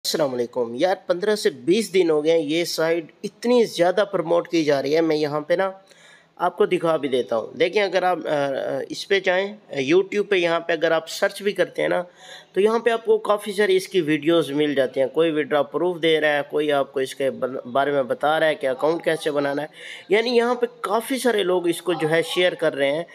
अस्सलाम वालेकुम यार, 15 से 20 दिन हो गए हैं। ये साइट इतनी ज़्यादा प्रमोट की जा रही है। मैं यहाँ पे ना आपको दिखा भी देता हूँ। देखिए, अगर आप इस पे जाएं यूट्यूब पे, यहाँ पे अगर आप सर्च भी करते हैं ना, तो यहाँ पे आपको काफ़ी सारी इसकी वीडियोस मिल जाती हैं। कोई विड्रॉ प्रूफ दे रहा है, कोई आपको इसके बारे में बता रहा है कि अकाउंट कैसे बनाना है। यानी यहाँ पे काफ़ी सारे लोग इसको जो है शेयर कर रहे हैं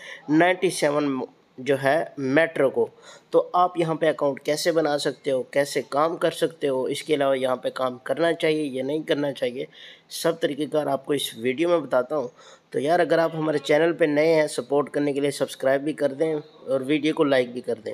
97 जो है मेट्रो को। तो आप यहाँ पे अकाउंट कैसे बना सकते हो, कैसे काम कर सकते हो, इसके अलावा यहाँ पे काम करना चाहिए या नहीं करना चाहिए, सब तरीक़ेकार आपको इस वीडियो में बताता हूँ। तो यार, अगर आप हमारे चैनल पे नए हैं, सपोर्ट करने के लिए सब्सक्राइब भी कर दें और वीडियो को लाइक भी कर दें।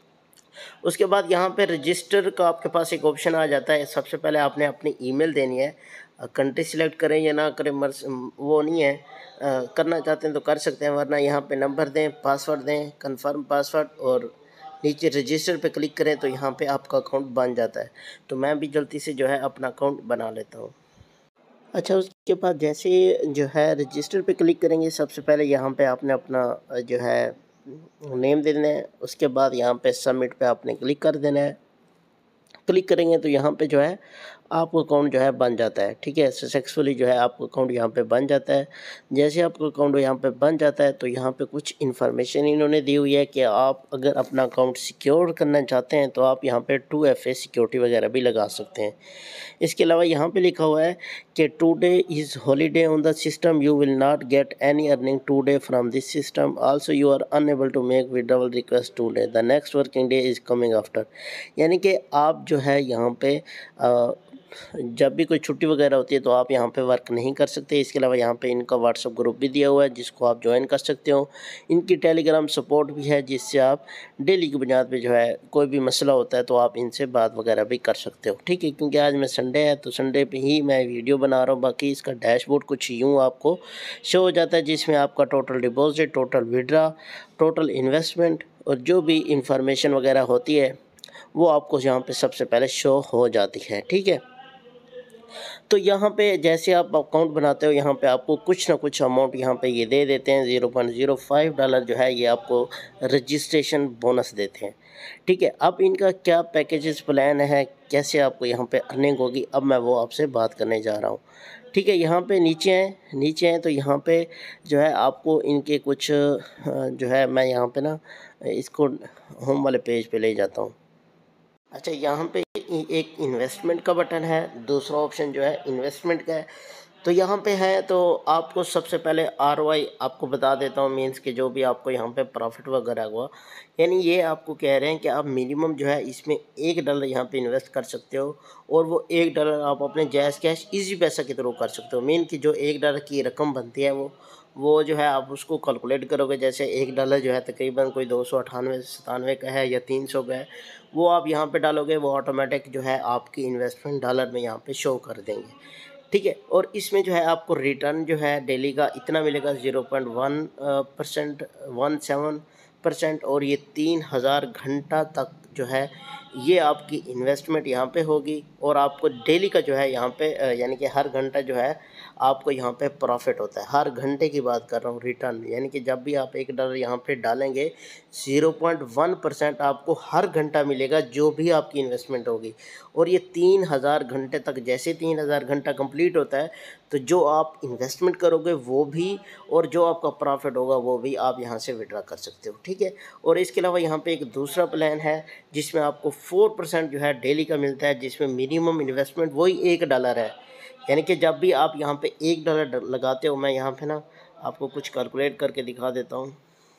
उसके बाद यहाँ पे रजिस्टर का आपके पास एक ऑप्शन आ जाता है। सबसे पहले आपने अपनी ईमेल देनी है। कंट्री सिलेक्ट करें या ना करें वो नहीं है। करना चाहते हैं तो कर सकते हैं, वरना यहाँ पे नंबर दें, पासवर्ड दें, कंफर्म पासवर्ड, और नीचे रजिस्टर पे क्लिक करें तो यहाँ पे आपका अकाउंट बन जाता है। तो मैं भी जल्दी से जो है अपना अकाउंट बना लेता हूँ। अच्छा, उसके बाद जैसे जो है रजिस्टर पे क्लिक करेंगे, सबसे पहले यहाँ पे आपने अपना जो है नेम दे देना है। उसके बाद यहाँ पे सबमिट पे आपने क्लिक कर देना है। क्लिक करेंगे तो यहाँ पे जो है आपका अकाउंट जो है बन जाता है। ठीक है, सक्सेसफुली जो है आपका अकाउंट यहाँ पे बन जाता है। जैसे आपका अकाउंट यहाँ पे बन जाता है तो यहाँ पे कुछ इन्फॉर्मेशन इन्होंने दी हुई है कि आप अगर अपना अकाउंट सिक्योर करना चाहते हैं तो आप यहाँ पे 2FA सिक्योरिटी वगैरह भी लगा सकते हैं। इसके अलावा यहाँ पे लिखा हुआ है कि today is holiday on the system, you will not get any earning today from this system, also you are unable to make withdrawal request today, the next working day is coming after. यानी कि आप जो है यहाँ पे जब भी कोई छुट्टी वगैरह होती है तो आप यहाँ पे वर्क नहीं कर सकते। इसके अलावा यहाँ पे इनका व्हाट्सअप ग्रुप भी दिया हुआ है जिसको आप ज्वाइन कर सकते हो। इनकी टेलीग्राम सपोर्ट भी है जिससे आप डेली की बुनियाद पे जो है कोई भी मसला होता है तो आप इनसे बात वगैरह भी कर सकते हो। ठीक है, क्योंकि आज में संडे है तो संडे पे ही मैं वीडियो बना रहा हूँ। बाकी इसका डैशबोर्ड कुछ यूँ आपको शो हो जाता है जिसमें आपका total deposit, total withdraw, total investment और जो भी इंफॉर्मेशन वगैरह होती है वो आपको यहाँ पे सबसे पहले शो हो जाती है। ठीक है, तो यहाँ पे जैसे आप अकाउंट बनाते हो यहाँ पे आपको कुछ ना कुछ अमाउंट यहाँ पे ये दे देते हैं। $0.05 जो है ये आपको रजिस्ट्रेशन बोनस देते हैं। ठीक है, अब इनका क्या पैकेजेस प्लान है, कैसे आपको यहाँ पे अर्निंग होगी, अब मैं वो आपसे बात करने जा रहा हूँ। ठीक है, यहाँ पे नीचे हैं तो यहाँ पे जो है आपको इनके कुछ जो है मैं यहाँ पे ना इसको होम वाले पेज पे ले जाता हूँ। अच्छा, यहाँ पे एक इन्वेस्टमेंट का बटन है, दूसरा ऑप्शन जो है इन्वेस्टमेंट का है। तो यहाँ पे है तो आपको सबसे पहले ROI आपको बता देता हूँ, मीन्स कि जो भी आपको यहाँ पे प्रॉफिट वगैरह हुआ, यानी ये आपको कह रहे हैं कि आप मिनिमम जो है इसमें $1 यहाँ पे इन्वेस्ट कर सकते हो और वो $1 आप अपने जायज़ कैश इजी पैसा के थ्रू कर सकते हो। मीन कि जो $1 की रकम बनती है वो जो है आप उसको कैलकुलेट करोगे। जैसे $1 जो है तकरीबन कोई 298-97 का है या 300 का है, वो आप यहाँ पे डालोगे, वो ऑटोमेटिक जो है आपकी इन्वेस्टमेंट डॉलर में यहाँ पे शो कर देंगे। ठीक है, और इसमें जो है आपको रिटर्न जो है डेली का इतना मिलेगा 0.1% 17%, और ये 3000 घंटा तक जो है ये आपकी इन्वेस्टमेंट यहाँ पे होगी। और आपको डेली का जो है यहाँ पे यानी कि हर घंटा जो है आपको यहाँ पे प्रॉफिट होता है। हर घंटे की बात कर रहा हूँ, रिटर्न यानी कि जब भी आप $1 यहाँ पे डालेंगे 0.1% आपको हर घंटा मिलेगा जो भी आपकी इन्वेस्टमेंट होगी। और ये 3000 घंटे तक, जैसे 3000 घंटा कंप्लीट होता है तो जो आप इन्वेस्टमेंट करोगे वो भी और जो आपका प्रॉफिट होगा वो भी आप यहाँ से विड्रॉ कर सकते हो। ठीक है, और इसके अलावा यहाँ पे एक दूसरा प्लान है जिसमें आपको 4% जो है डेली का मिलता है, जिसमें मिनिमम इन्वेस्टमेंट वही $1 है। यानी कि जब भी आप यहाँ पे $1 लगाते हो, मैं यहाँ पे ना आपको कुछ कैलकुलेट करके दिखा देता हूँ।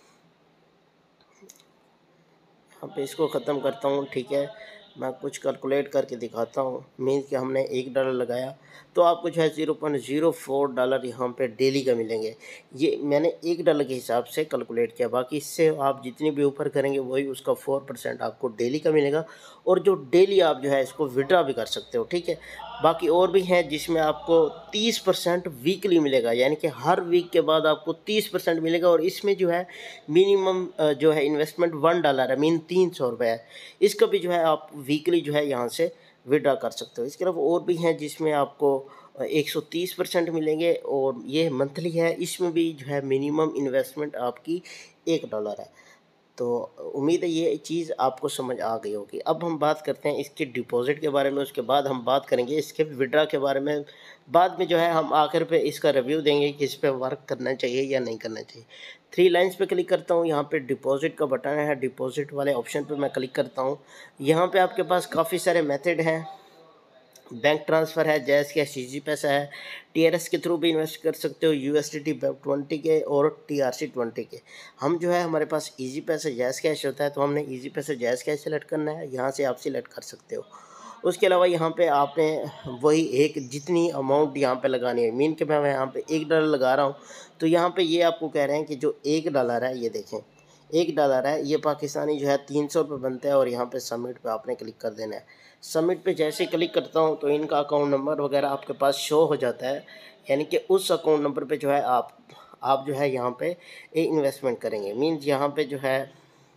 यहाँ पे इसको ख़त्म करता हूँ। ठीक है, मैं कुछ कैलकुलेट करके दिखाता हूँ। मीन्स कि हमने $1 लगाया तो आपको जो है $0.04 यहाँ पे डेली का मिलेंगे। ये मैंने $1 के हिसाब से कैलकुलेट किया, बाकी इससे आप जितनी भी ऊपर करेंगे वही उसका 4% आपको डेली का मिलेगा। और जो डेली आप जो है इसको विड्रॉ भी कर सकते हो। ठीक है, बाकी और भी हैं जिसमें आपको 30% वीकली मिलेगा, यानी कि हर वीक के बाद आपको 30% मिलेगा। और इसमें जो है मिनिमम जो है इन्वेस्टमेंट $1 है, मीन 300 रुपये है। इसका भी जो है आप वीकली जो है यहाँ से विड्रॉ कर सकते हो। इसके अलावा और भी हैं जिसमें आपको 130% मिलेंगे और ये मंथली है। इसमें भी जो है मिनिमम इन्वेस्टमेंट आपकी $1 है। तो उम्मीद है ये चीज़ आपको समझ आ गई होगी। अब हम बात करते हैं इसके डिपॉज़िट के बारे में, उसके बाद हम बात करेंगे इसके विड्रा के बारे में। बाद में जो है हम आखिर पे इसका रिव्यू देंगे कि इस पे वर्क करना चाहिए या नहीं करना चाहिए। 3 लाइन्स पे क्लिक करता हूँ, यहाँ पे डिपॉज़िट का बटन है, डिपॉज़िट वाले ऑप्शन पे मैं क्लिक करता हूँ। यहाँ पे आपके पास काफ़ी सारे मेथड हैं, बैंक ट्रांसफ़र है, जैज़ कैश, इजी पैसा है, टीआरएस के थ्रू भी इन्वेस्ट कर सकते हो, यूएसडीटी 20 के और टीआरसी 20 के। हम जो है हमारे पास इजी पैसा जैज़ कैश होता है, तो हमने इजी पैसा जैज़ कैश सेलेक्ट करना है, यहाँ से आप सिलेक्ट कर सकते हो। उसके अलावा यहाँ पे आपने वही एक जितनी अमाउंट यहाँ पे लगानी है, मीन के मैं यहाँ पे $1 लगा रहा हूँ, तो यहाँ पे ये आपको कह रहे हैं कि जो $1 है, ये देखें $1 है, ये पाकिस्तानी जो है 300 रुपये बनता है। और यहाँ पे सबमिट पे आपने क्लिक कर देना है। सबमिट पे जैसे ही क्लिक करता हूँ तो इनका अकाउंट नंबर वगैरह आपके पास शो हो जाता है, यानी कि उस अकाउंट नंबर पे जो है आप जो है यहाँ पे इन्वेस्टमेंट करेंगे। मीन्स यहाँ पे जो है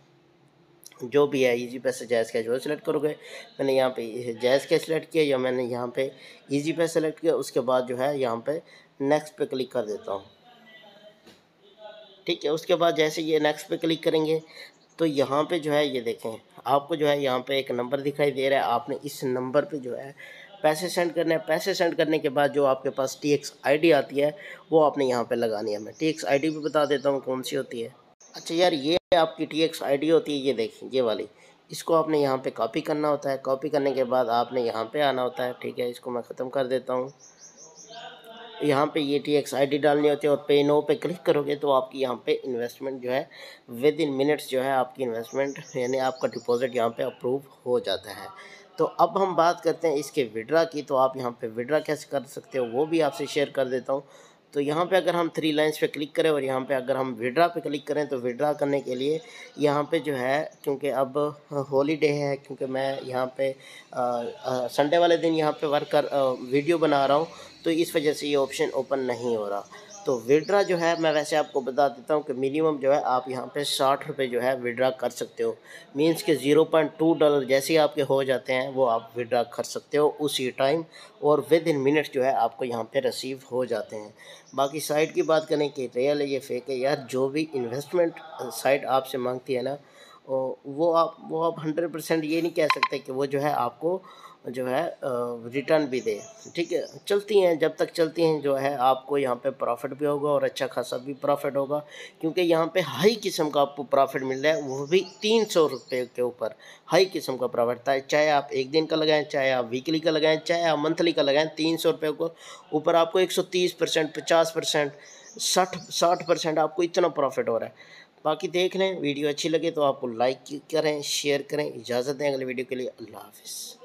जो भी है इजी पैसा जैज़ कैश वो सेलेक्ट करोगे। मैंने यहाँ पे जैज़ कैश सेलेक्ट किया, या मैंने यहाँ पे इजी पैसा सेलेक्ट किया। उसके बाद जो है यहाँ पे नेक्स्ट पे क्लिक कर देता हूँ, ठीक है। उसके बाद जैसे ये नेक्स्ट पे क्लिक करेंगे तो यहाँ पे जो है ये देखें, आपको जो है यहाँ पे एक नंबर दिखाई दे रहा है, आपने इस नंबर पे जो है पैसे सेंड करने हैं। पैसे सेंड करने के बाद जो आपके पास TX ID आती है वो आपने यहाँ पे लगानी है। मैं TX ID भी बता देता हूँ कौन सी होती है। अच्छा यार, ये आपकी TX ID होती है, ये देखें ये वाली। इसको आपने यहाँ पे कॉपी करना होता है। कॉपी करने के बाद आपने यहाँ पे आना होता है, ठीक है। इसको मैं ख़त्म कर देता हूँ। यहाँ पे ये TX ID डालनी होती है और पे नो पे क्लिक करोगे तो आपकी यहाँ पे इन्वेस्टमेंट जो है विद इन मिनट्स जो है आपकी इन्वेस्टमेंट यानी आपका डिपॉजिट यहाँ पे अप्रूव हो जाता है। तो अब हम बात करते हैं इसके विड्रा की। तो आप यहाँ पे विड्रा कैसे कर सकते हो वो भी आपसे शेयर कर देता हूँ। तो यहाँ पे अगर हम 3 लाइन्स पे क्लिक करें और यहाँ पे अगर हम विड्रा पे क्लिक करें तो विड्रा करने के लिए यहाँ पे जो है, क्योंकि अब हॉलीडे है, क्योंकि मैं यहाँ पे संडे वाले दिन यहाँ पे वीडियो बना रहा हूँ, तो इस वजह से ये ऑप्शन ओपन नहीं हो रहा। तो विड्रा जो है मैं वैसे आपको बता देता हूँ कि मिनिमम जो है आप यहाँ पे 60 रुपये जो है विड्रा कर सकते हो। मींस के $0.2 जैसे ही आपके हो जाते हैं वो आप विड्रा कर सकते हो उसी टाइम, और विद इन मिनट्स जो है आपको यहाँ पे रिसीव हो जाते हैं। बाकी साइट की बात करें कि रियल है ये फेक है, यार जो भी इन्वेस्टमेंट साइट आपसे मांगती है ना, वो आप 100% ये नहीं कह सकते कि वो जो है आपको जो है रिटर्न भी दे, ठीक है। चलती हैं, जब तक चलती हैं जो है आपको यहाँ पे प्रॉफिट भी होगा और अच्छा खासा भी प्रॉफिट होगा, क्योंकि यहाँ पे हाई किस्म का आपको प्रॉफिट मिल रहा है, वो भी 300 रुपये के ऊपर हाई किस्म का प्रॉफिट था। चाहे आप एक दिन का लगाएं, चाहे आप वीकली का लगाएं, चाहे आप मंथली का लगाएं, 300 रुपये को ऊपर आपको 130%, 50%, 60% आपको इतना प्रॉफिट हो रहा है। बाकी देख लें, वीडियो अच्छी लगे तो आपको लाइक करें, शेयर करें। इजाज़त दें अगले वीडियो के लिए। अल्लाह हाफ़िज़।